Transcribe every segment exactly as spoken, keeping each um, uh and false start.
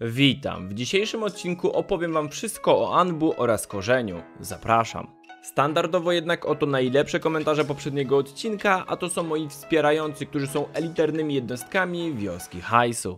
Witam, w dzisiejszym odcinku opowiem wam wszystko o Anbu oraz korzeniu. Zapraszam. Standardowo jednak oto najlepsze komentarze poprzedniego odcinka, a to są moi wspierający, którzy są elitarnymi jednostkami wioski hajsu.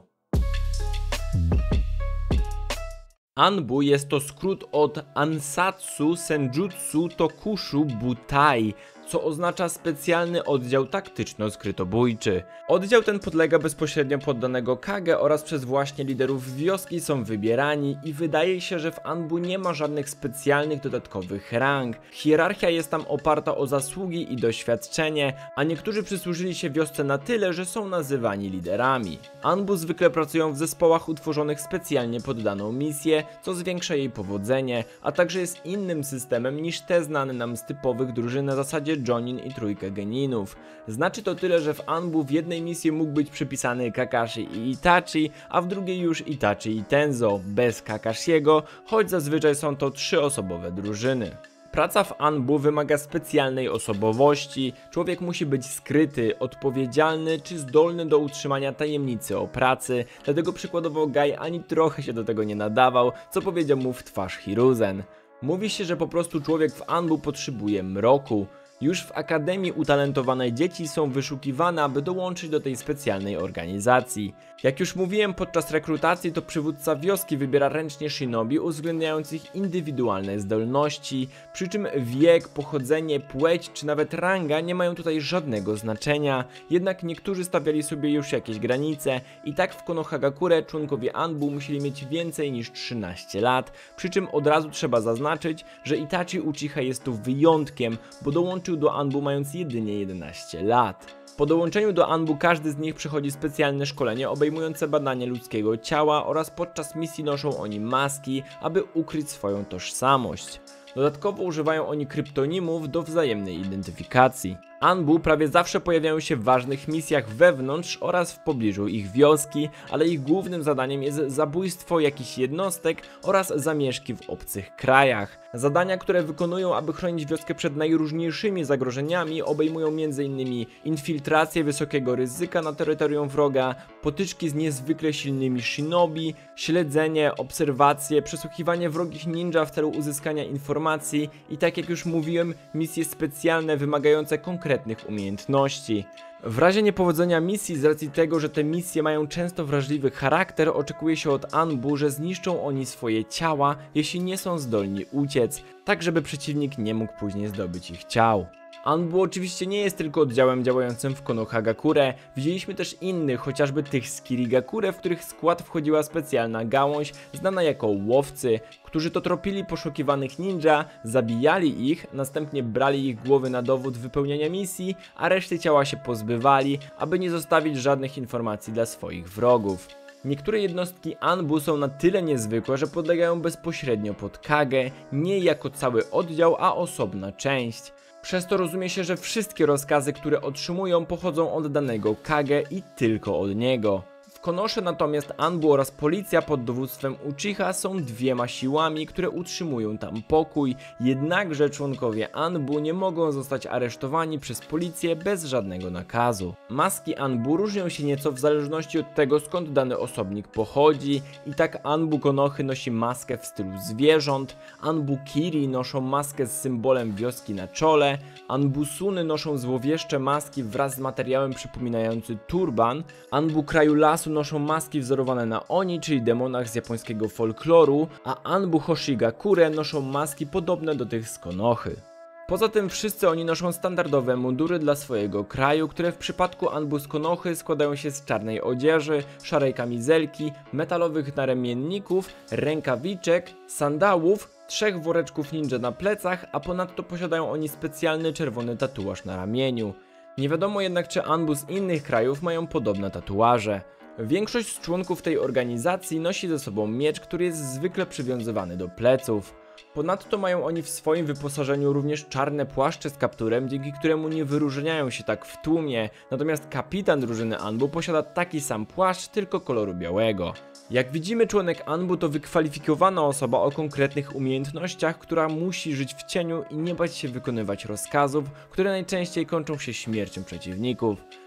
Anbu jest to skrót od Ansatsu Senjutsu Tokushu Butai, co oznacza specjalny oddział taktyczno-skrytobójczy. Oddział ten podlega bezpośrednio poddanego Kage oraz przez właśnie liderów wioski są wybierani i wydaje się, że w Anbu nie ma żadnych specjalnych dodatkowych rang. Hierarchia jest tam oparta o zasługi i doświadczenie, a niektórzy przysłużyli się wiosce na tyle, że są nazywani liderami. Anbu zwykle pracują w zespołach utworzonych specjalnie pod daną misję, co zwiększa jej powodzenie, a także jest innym systemem niż te znane nam z typowych drużyn na zasadzie Jonin i trójkę geninów. Znaczy to tyle, że w Anbu w jednej misji mógł być przypisany Kakashi i Itachi, a w drugiej już Itachi i Tenzo, bez Kakashiego, choć zazwyczaj są to trzyosobowe drużyny. Praca w Anbu wymaga specjalnej osobowości, człowiek musi być skryty, odpowiedzialny czy zdolny do utrzymania tajemnicy o pracy, dlatego przykładowo Gai ani trochę się do tego nie nadawał, co powiedział mu w twarz Hiruzen. Mówi się, że po prostu człowiek w Anbu potrzebuje mroku. Już w akademii utalentowane dzieci są wyszukiwane, aby dołączyć do tej specjalnej organizacji. Jak już mówiłem podczas rekrutacji, to przywódca wioski wybiera ręcznie shinobi, uwzględniając ich indywidualne zdolności, przy czym wiek, pochodzenie, płeć czy nawet ranga nie mają tutaj żadnego znaczenia, jednak niektórzy stawiali sobie już jakieś granice i tak w Konohagakure członkowie Anbu musieli mieć więcej niż trzynaście lat, przy czym od razu trzeba zaznaczyć, że Itachi Uchiha jest tu wyjątkiem, bo dołączył do Anbu mając jedynie jedenaście lat. Po dołączeniu do Anbu każdy z nich przechodzi specjalne szkolenie obejmujące badanie ludzkiego ciała oraz podczas misji noszą oni maski, aby ukryć swoją tożsamość. Dodatkowo używają oni kryptonimów do wzajemnej identyfikacji. Anbu prawie zawsze pojawiają się w ważnych misjach wewnątrz oraz w pobliżu ich wioski, ale ich głównym zadaniem jest zabójstwo jakichś jednostek oraz zamieszki w obcych krajach. Zadania, które wykonują, aby chronić wioskę przed najróżniejszymi zagrożeniami, obejmują między innymi infiltrację wysokiego ryzyka na terytorium wroga, potyczki z niezwykle silnymi shinobi, śledzenie, obserwacje, przesłuchiwanie wrogich ninja w celu uzyskania informacji i, tak jak już mówiłem, misje specjalne wymagające konkretnych umiejętności. W razie niepowodzenia misji, z racji tego, że te misje mają często wrażliwy charakter, oczekuje się od Anbu, że zniszczą oni swoje ciała, jeśli nie są zdolni uciec, tak żeby przeciwnik nie mógł później zdobyć ich ciał. Anbu oczywiście nie jest tylko oddziałem działającym w Konohagakure, widzieliśmy też innych, chociażby tych z Kirigakure, w których skład wchodziła specjalna gałąź znana jako łowcy, którzy to tropili poszukiwanych ninja, zabijali ich, następnie brali ich głowy na dowód wypełniania misji, a reszty ciała się pozbywali, aby nie zostawić żadnych informacji dla swoich wrogów. Niektóre jednostki Anbu są na tyle niezwykłe, że podlegają bezpośrednio pod Kage, nie jako cały oddział, a osobna część. Przez to rozumie się, że wszystkie rozkazy, które otrzymują, pochodzą od danego Kage i tylko od niego. W Konosze natomiast Anbu oraz policja pod dowództwem Uchiha są dwiema siłami, które utrzymują tam pokój, jednakże członkowie Anbu nie mogą zostać aresztowani przez policję bez żadnego nakazu. Maski Anbu różnią się nieco w zależności od tego, skąd dany osobnik pochodzi, i tak Anbu Konochy nosi maskę w stylu zwierząt, Anbu Kiri noszą maskę z symbolem wioski na czole, Anbu Suny noszą złowieszcze maski wraz z materiałem przypominający turban, Anbu Kraju Lasu noszą maski wzorowane na Oni, czyli demonach z japońskiego folkloru, a Anbu Hoshigakure noszą maski podobne do tych z Konochy. Poza tym wszyscy oni noszą standardowe mundury dla swojego kraju, które w przypadku Anbu z Konochy składają się z czarnej odzieży, szarej kamizelki, metalowych naramienników, rękawiczek, sandałów, trzech woreczków ninja na plecach, a ponadto posiadają oni specjalny czerwony tatuaż na ramieniu. Nie wiadomo jednak, czy Anbu z innych krajów mają podobne tatuaże. Większość z członków tej organizacji nosi ze sobą miecz, który jest zwykle przywiązywany do pleców. Ponadto mają oni w swoim wyposażeniu również czarne płaszcze z kapturem, dzięki któremu nie wyróżniają się tak w tłumie, natomiast kapitan drużyny Anbu posiada taki sam płaszcz, tylko koloru białego. Jak widzimy, członek Anbu to wykwalifikowana osoba o konkretnych umiejętnościach, która musi żyć w cieniu i nie bać się wykonywać rozkazów, które najczęściej kończą się śmiercią przeciwników.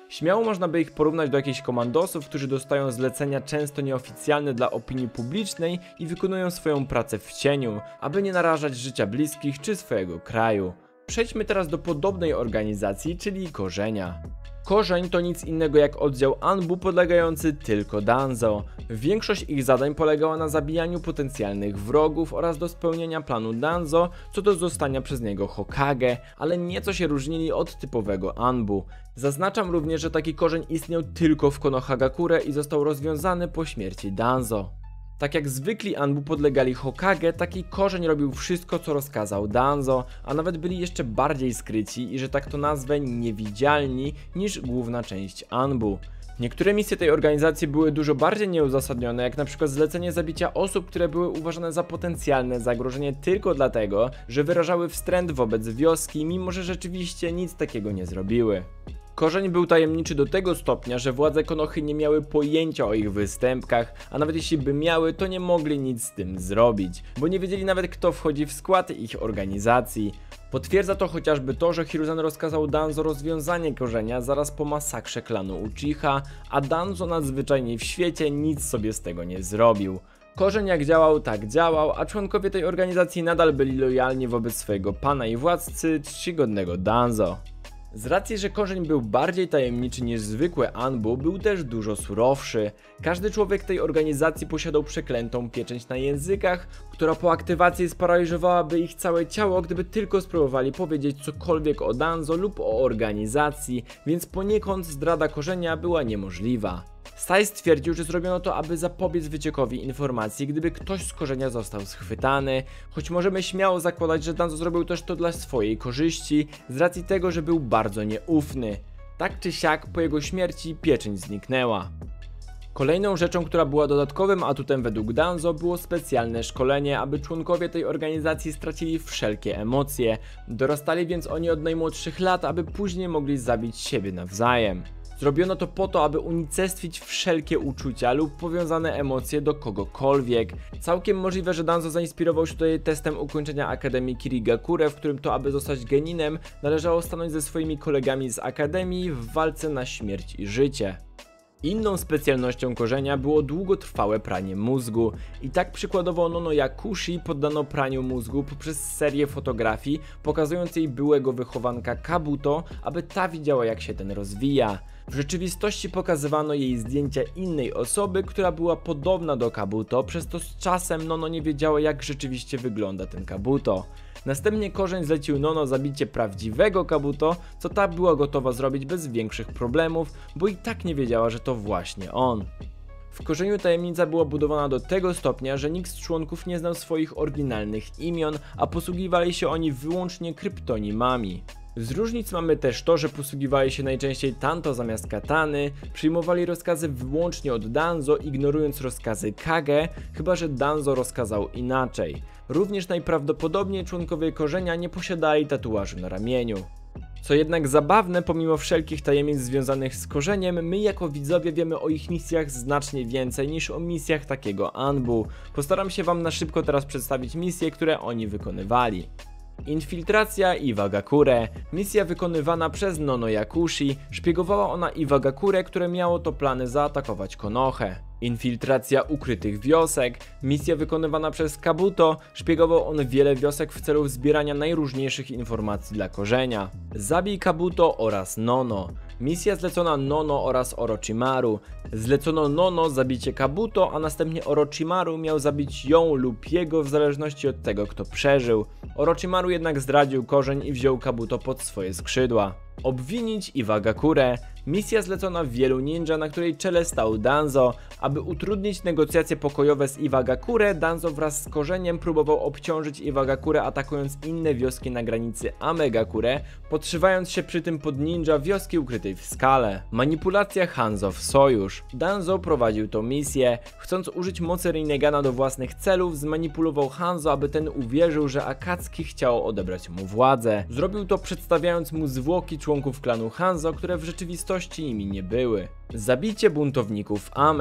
Śmiało można by ich porównać do jakichś komandosów, którzy dostają zlecenia często nieoficjalne dla opinii publicznej i wykonują swoją pracę w cieniu, aby nie narażać życia bliskich czy swojego kraju. Przejdźmy teraz do podobnej organizacji, czyli Korzenia. Korzeń to nic innego jak oddział Anbu podlegający tylko Danzo. Większość ich zadań polegała na zabijaniu potencjalnych wrogów oraz do spełnienia planu Danzo co do zostania przez niego Hokage, ale nieco się różnili od typowego Anbu. Zaznaczam również, że taki korzeń istniał tylko w Konohagakure i został rozwiązany po śmierci Danzo. Tak jak zwykli Anbu podlegali Hokage, taki korzeń robił wszystko co rozkazał Danzo, a nawet byli jeszcze bardziej skryci i że tak to nazwę niewidzialni niż główna część Anbu. Niektóre misje tej organizacji były dużo bardziej nieuzasadnione, jak na przykład zlecenie zabicia osób, które były uważane za potencjalne zagrożenie tylko dlatego, że wyrażały wstręt wobec wioski, mimo że rzeczywiście nic takiego nie zrobiły. Korzeń był tajemniczy do tego stopnia, że władze Konohy nie miały pojęcia o ich występkach, a nawet jeśli by miały, to nie mogli nic z tym zrobić, bo nie wiedzieli nawet kto wchodzi w skład ich organizacji. Potwierdza to chociażby to, że Hiruzen rozkazał Danzo rozwiązanie Korzenia zaraz po masakrze klanu Uchiha, a Danzo najzwyczajniej w świecie nic sobie z tego nie zrobił. Korzeń jak działał, tak działał, a członkowie tej organizacji nadal byli lojalni wobec swojego pana i władcy czcigodnego Danzo. Z racji, że korzeń był bardziej tajemniczy niż zwykłe Anbu, był też dużo surowszy. Każdy człowiek tej organizacji posiadał przeklętą pieczęć na językach, która po aktywacji sparaliżowałaby ich całe ciało, gdyby tylko spróbowali powiedzieć cokolwiek o Danzo lub o organizacji, więc poniekąd zdrada korzenia była niemożliwa. Sai stwierdził, że zrobiono to, aby zapobiec wyciekowi informacji, gdyby ktoś z korzenia został schwytany, choć możemy śmiało zakładać, że Danzo zrobił też to dla swojej korzyści, z racji tego, że był bardzo nieufny. Tak czy siak, po jego śmierci pieczęć zniknęła. Kolejną rzeczą, która była dodatkowym atutem według Danzo, było specjalne szkolenie, aby członkowie tej organizacji stracili wszelkie emocje. Dorastali więc oni od najmłodszych lat, aby później mogli zabić siebie nawzajem. Zrobiono to po to, aby unicestwić wszelkie uczucia lub powiązane emocje do kogokolwiek. Całkiem możliwe, że Danzo zainspirował się tutaj testem ukończenia Akademii Kirigakure, w którym to, aby zostać geninem, należało stanąć ze swoimi kolegami z Akademii w walce na śmierć i życie. Inną specjalnością korzenia było długotrwałe pranie mózgu i tak przykładowo Nono Yakushi poddano praniu mózgu poprzez serię fotografii pokazując jej byłego wychowanka Kabuto, aby ta widziała jak się ten rozwija. W rzeczywistości pokazywano jej zdjęcia innej osoby, która była podobna do Kabuto, przez to z czasem Nono nie wiedziała jak rzeczywiście wygląda ten Kabuto. Następnie korzeń zlecił Nono zabicie prawdziwego Kabuto, co ta była gotowa zrobić bez większych problemów, bo i tak nie wiedziała, że to właśnie on. W korzeniu tajemnica była budowana do tego stopnia, że nikt z członków nie znał swoich oryginalnych imion, a posługiwali się oni wyłącznie kryptonimami. Z różnic mamy też to, że posługiwali się najczęściej Tanto zamiast Katany, przyjmowali rozkazy wyłącznie od Danzo, ignorując rozkazy Kage, chyba że Danzo rozkazał inaczej. Również najprawdopodobniej członkowie korzenia nie posiadali tatuaży na ramieniu. Co jednak zabawne, pomimo wszelkich tajemnic związanych z korzeniem, my jako widzowie wiemy o ich misjach znacznie więcej niż o misjach takiego Anbu. Postaram się wam na szybko teraz przedstawić misje, które oni wykonywali. Infiltracja Iwagakure. Misja wykonywana przez Nono Yakushi. Szpiegowała ona Iwagakure, które miało to plany zaatakować Konohę. Infiltracja ukrytych wiosek. Misja wykonywana przez Kabuto. Szpiegował on wiele wiosek w celu zbierania najróżniejszych informacji dla korzenia. Zabij Kabuto oraz Nono. Misja zlecona Nono oraz Orochimaru. Zlecono Nono zabicie Kabuto, a następnie Orochimaru miał zabić ją lub jego w zależności od tego kto przeżył. Orochimaru jednak zdradził korzeń i wziął Kabuto pod swoje skrzydła. Obwinić Iwagakure. Misja zlecona wielu ninja, na której czele stał Danzo. Aby utrudnić negocjacje pokojowe z Iwagakure, Danzo wraz z korzeniem próbował obciążyć Iwagakure, atakując inne wioski na granicy Amegakure, podszywając się przy tym pod ninja wioski ukrytej w skale. Manipulacja Hanzo w sojusz. Danzo prowadził tą misję. Chcąc użyć mocy Rinegana do własnych celów, zmanipulował Hanzo, aby ten uwierzył, że Akatsuki chciało odebrać mu władzę. Zrobił to przedstawiając mu zwłoki członków klanu Hanzo, które w rzeczywistości nimi nie były. Zabicie buntowników Ame.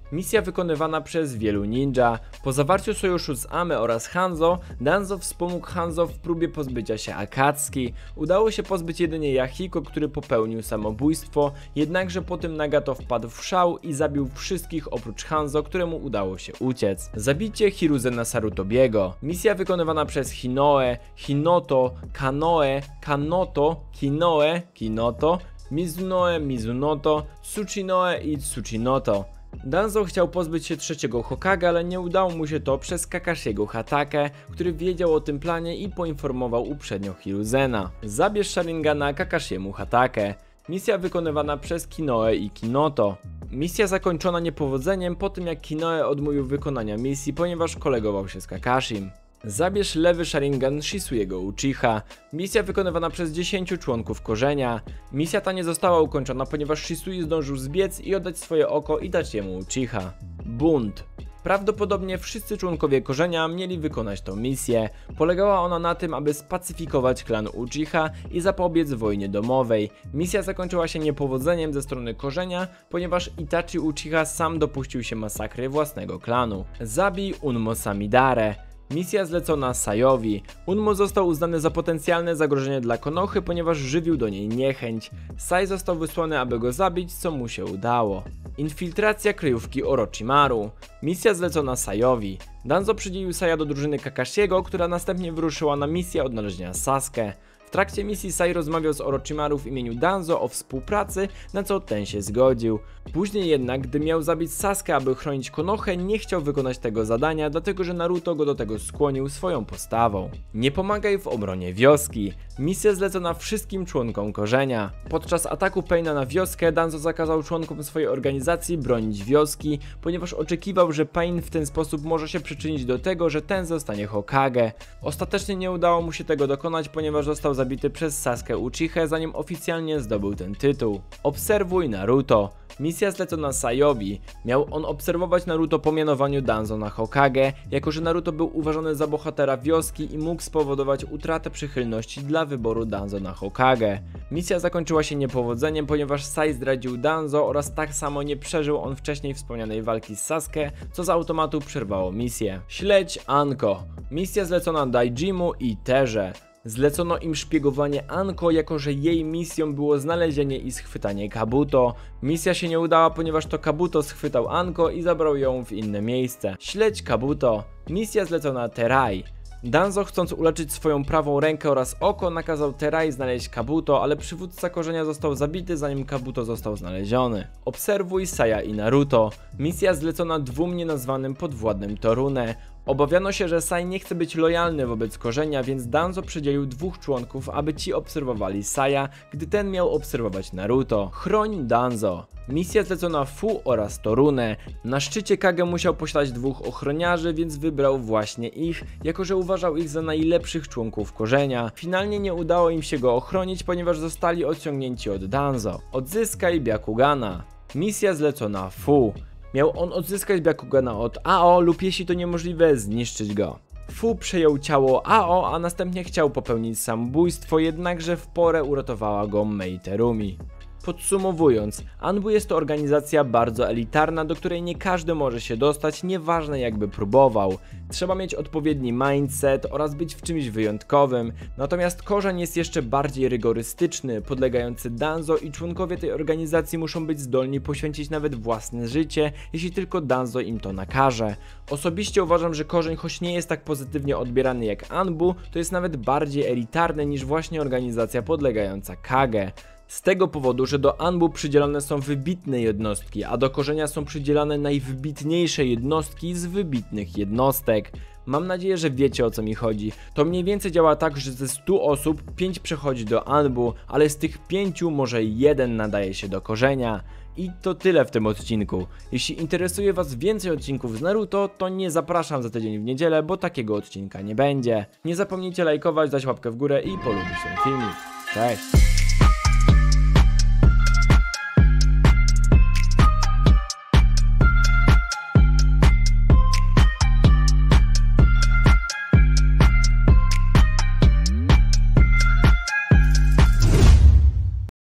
Misja wykonywana przez wielu ninja. Po zawarciu sojuszu z Ame oraz Hanzo, Danzo wspomógł Hanzo w próbie pozbycia się Akatsuki. Udało się pozbyć jedynie Yahiko, który popełnił samobójstwo, jednakże po tym Nagato wpadł w szał i zabił wszystkich oprócz Hanzo, któremu udało się uciec. Zabicie Hiruzena Sarutobiego. Misja wykonywana przez Hinoe, Hinoto, Kanoe, Kanoto, Kinoe, Kinoto, Mizunoe, Mizunoto, Tsuchinoe i Tsuchinoto. Danzo chciał pozbyć się trzeciego Hokage, ale nie udało mu się to przez Kakashiego Hatake, który wiedział o tym planie i poinformował uprzednio Hiruzena. Zabierz Sharingana Kakashiemu Hatake. Misja wykonywana przez Kinoe i Kinoto. Misja zakończona niepowodzeniem po tym, jak Kinoe odmówił wykonania misji, ponieważ kolegował się z Kakashim. Zabierz lewy Sharingan Shisuiego Uchiha. Misja wykonywana przez dziesięciu członków korzenia. Misja ta nie została ukończona, ponieważ Shisui zdążył zbiec i oddać swoje oko i dać jemu Uchiha. Bunt. Prawdopodobnie wszyscy członkowie korzenia mieli wykonać tą misję. Polegała ona na tym, aby spacyfikować klan Uchiha i zapobiec wojnie domowej. Misja zakończyła się niepowodzeniem ze strony korzenia, ponieważ Itachi Uchiha sam dopuścił się masakry własnego klanu. Zabij Unmo Samidare. Misja zlecona Sayowi. Unmo został uznany za potencjalne zagrożenie dla Konochy, ponieważ żywił do niej niechęć. Sai został wysłany, aby go zabić, co mu się udało. Infiltracja kryjówki Orochimaru. Misja zlecona Sayowi. Danzo przydzielił Saya do drużyny Kakashiego, która następnie wyruszyła na misję odnalezienia Sasuke. W trakcie misji Sai rozmawiał z Orochimaru w imieniu Danzo o współpracy, na co ten się zgodził. Później jednak, gdy miał zabić Sasuke, aby chronić Konohę, nie chciał wykonać tego zadania, dlatego że Naruto go do tego skłonił swoją postawą. Nie pomagaj w obronie wioski. Misja zlecona wszystkim członkom korzenia. Podczas ataku Paina na wioskę, Danzo zakazał członkom swojej organizacji bronić wioski, ponieważ oczekiwał, że Pain w ten sposób może się przyczynić do tego, że ten zostanie Hokage. Ostatecznie nie udało mu się tego dokonać, ponieważ został zabity przez Sasuke Uchihę, zanim oficjalnie zdobył ten tytuł. Obserwuj Naruto. Misja zlecona Sayowi. Miał on obserwować Naruto po mianowaniu Danzo na Hokage, jako że Naruto był uważany za bohatera wioski i mógł spowodować utratę przychylności dla wyboru Danzo na Hokage. Misja zakończyła się niepowodzeniem, ponieważ Sai zdradził Danzo oraz tak samo nie przeżył on wcześniej wspomnianej walki z Sasuke, co z automatu przerwało misję. Śledź Anko. Misja zlecona Daijimu i Terze. Zlecono im szpiegowanie Anko, jako że jej misją było znalezienie i schwytanie Kabuto. Misja się nie udała, ponieważ to Kabuto schwytał Anko i zabrał ją w inne miejsce. Śledź Kabuto. Misja zlecona Terai. Danzo, chcąc uleczyć swoją prawą rękę oraz oko, nakazał Terai znaleźć Kabuto, ale przywódca korzenia został zabity, zanim Kabuto został znaleziony. Obserwuj Saya i Naruto. Misja zlecona dwóm nienazwanym podwładnym Torune. Obawiano się, że Sai nie chce być lojalny wobec korzenia, więc Danzo przydzielił dwóch członków, aby ci obserwowali Saya, gdy ten miał obserwować Naruto. Chroń Danzo. Misja zlecona Fu oraz Torune. Na szczycie Kage musiał posiadać dwóch ochroniarzy, więc wybrał właśnie ich, jako że uważał ich za najlepszych członków korzenia. Finalnie nie udało im się go ochronić, ponieważ zostali odciągnięci od Danzo. Odzyskaj Byakugana. Misja zlecona Fu. Miał on odzyskać Byakugana od Ao lub jeśli to niemożliwe, zniszczyć go. Fu przejął ciało Ao, a następnie chciał popełnić samobójstwo, jednakże w porę uratowała go Mei Terumi. Podsumowując, Anbu jest to organizacja bardzo elitarna, do której nie każdy może się dostać, nieważne jakby próbował. Trzeba mieć odpowiedni mindset oraz być w czymś wyjątkowym, natomiast korzeń jest jeszcze bardziej rygorystyczny, podlegający Danzo i członkowie tej organizacji muszą być zdolni poświęcić nawet własne życie, jeśli tylko Danzo im to nakaże. Osobiście uważam, że korzeń, choć nie jest tak pozytywnie odbierany jak Anbu, to jest nawet bardziej elitarny niż właśnie organizacja podlegająca Kage. Z tego powodu, że do Anbu przydzielane są wybitne jednostki, a do korzenia są przydzielane najwybitniejsze jednostki z wybitnych jednostek. Mam nadzieję, że wiecie, o co mi chodzi. To mniej więcej działa tak, że ze stu osób pięć przechodzi do Anbu, ale z tych pięciu może jeden nadaje się do korzenia. I to tyle w tym odcinku. Jeśli interesuje Was więcej odcinków z Naruto, to nie zapraszam za tydzień w niedzielę, bo takiego odcinka nie będzie. Nie zapomnijcie lajkować, dać łapkę w górę i polubić ten filmik. Cześć!